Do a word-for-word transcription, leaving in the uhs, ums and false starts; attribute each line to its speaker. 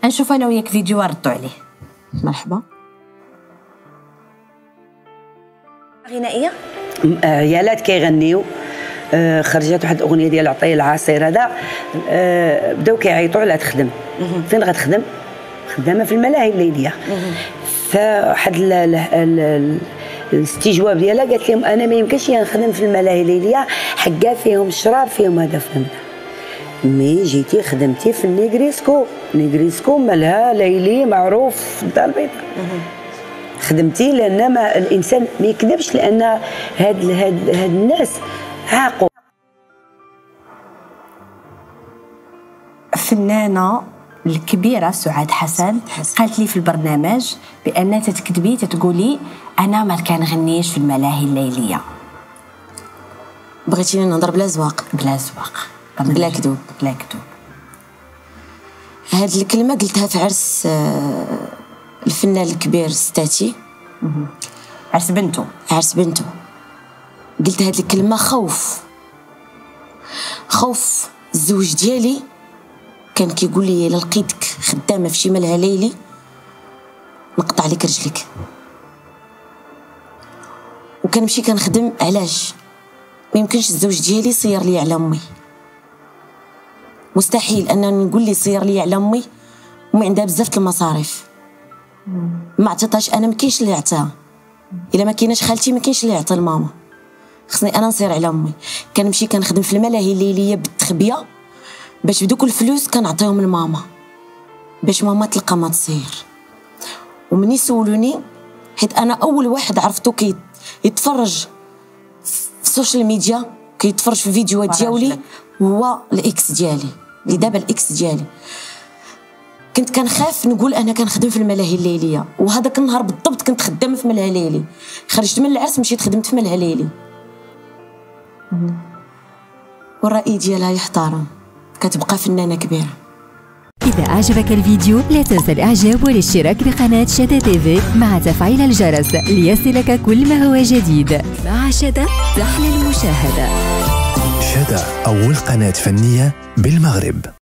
Speaker 1: غنشوف انا وياك فيديو ردوا عليه.
Speaker 2: مرحبا.
Speaker 1: غنائيه
Speaker 3: عيالات كيغنيو. آه خرجت واحد الاغنيه ديال عطيه العصير هذا. آه بداو كيعيطوا على تخدم. فين غتخدم؟ خدامه في الملاهي الليليه. فواحد الاستجواب ديالها قالت لهم انا ما يمكنش نخدم في الملاهي الليليه حكا فيهم الشراب فيهم هذا. فهمنا مي جيتي خدمتي في النيغريسكو. نيغريسكو مالها ليلي معروف في الدار البيضاء. خدمتي لان ما الانسان ما يكذبش لان هاد هاد هاد الناس عاقوا.
Speaker 1: فنانه الكبيره سعاد حسن قالت لي في البرنامج بان تتكذبي تتقولي انا ما كنغنيش في الملاهي الليليه.
Speaker 2: بغيتيني نهضر بلا زواق؟
Speaker 1: بلا زواق،
Speaker 2: بلا كذوب.
Speaker 1: بلا كذوب.
Speaker 2: هاد الكلمه قلتها في عرس الفنان الكبير ستاتي.
Speaker 1: عرس بنته.
Speaker 2: عرس بنته. قلت هاد الكلمه خوف خوف. الزوج ديالي كان كيقول لي الا لقيتك خدامه في شي ملهى ليلي نقطع لك رجلك. وكنمشي كنخدم. علاش؟ ما يمكنش الزوج ديالي يصير لي على امي. مستحيل انني نقول لي صير لي على امي وما عندها بزاف المصاريف. ما عطيتهاش انا، ما كاينش اللي عطاها. الا ما كايناش خالتي ما كاينش اللي يعطي لماما. خصني انا نصير على امي. كنمشي كنخدم في الملاهي الليليه بالتخبيه باش بدوك الفلوس كنعطيهم لماما باش ماما تلقى ما تصير. ومني سولوني حيت انا اول واحد عرفتو كي يتفرج في السوشيال ميديا كيتفرج في فيديوهات ديالي هو الاكس ديالي اللي دابا الاكس ديالي. كنت كنخاف نقول انا كنخدم في الملاهي الليليه، وهذاك النهار بالضبط كنت خدامه في ملهى ليلي. خرجت من العرس مشيت خدمت في ملهى ليلي. والرأي ديالها يحترم. كتبقى فنانه كبيره.
Speaker 4: إذا أعجبك الفيديو لا تنسى الإعجاب والاشتراك بقناة شدا تيفي مع تفعيل الجرس ليصلك كل ما هو جديد. مع شدا تحلى المشاهدة.
Speaker 5: شدا أول قناة فنية بالمغرب.